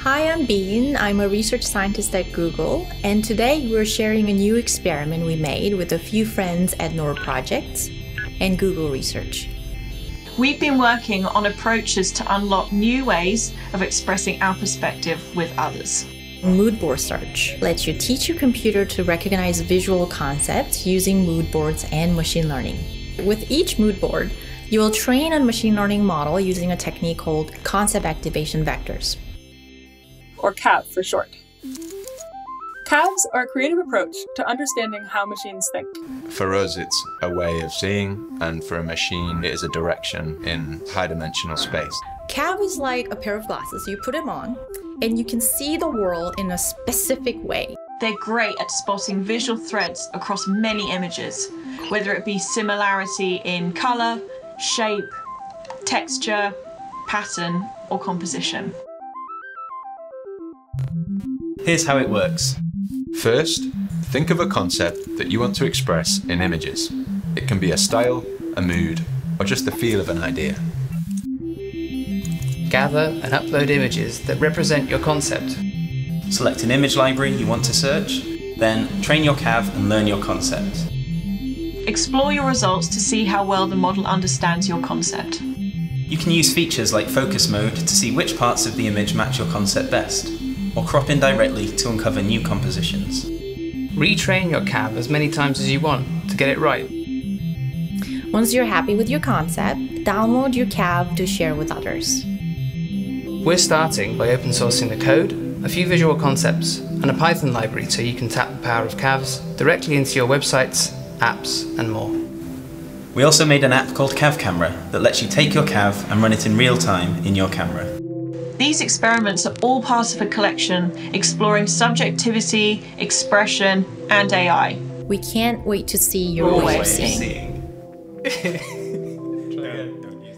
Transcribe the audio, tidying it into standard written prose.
Hi, I'm Bean. I'm a research scientist at Google, and today we're sharing a new experiment we made with a few friends at NOR Projects and Google Research. We've been working on approaches to unlock new ways of expressing our perspective with others. Mood board search lets you teach your computer to recognize visual concepts using mood boards and machine learning. With each mood board, you will train a machine learning model using a technique called concept activation vectors, or CAV for short. CAVs are a creative approach to understanding how machines think. For us, it's a way of seeing, and for a machine, it is a direction in high-dimensional space. CAV is like a pair of glasses. You put them on, and you can see the world in a specific way. They're great at spotting visual threads across many images, whether it be similarity in color, shape, texture, pattern, or composition. Here's how it works. First, think of a concept that you want to express in images. It can be a style, a mood, or just the feel of an idea. Gather and upload images that represent your concept. Select an image library you want to search, then train your CAV and learn your concept. Explore your results to see how well the model understands your concept. You can use features like focus mode to see which parts of the image match your concept best, or crop in directly to uncover new compositions. Retrain your CAV as many times as you want to get it right. Once you're happy with your concept, download your CAV to share with others. We're starting by open sourcing the code, a few visual concepts, and a Python library so you can tap the power of CAVs directly into your websites, apps, and more. We also made an app called CAV Camera that lets you take your CAV and run it in real time in your camera. These experiments are all part of a collection exploring subjectivity, expression, and AI. We can't wait to see your way of seeing. Try again, don't you?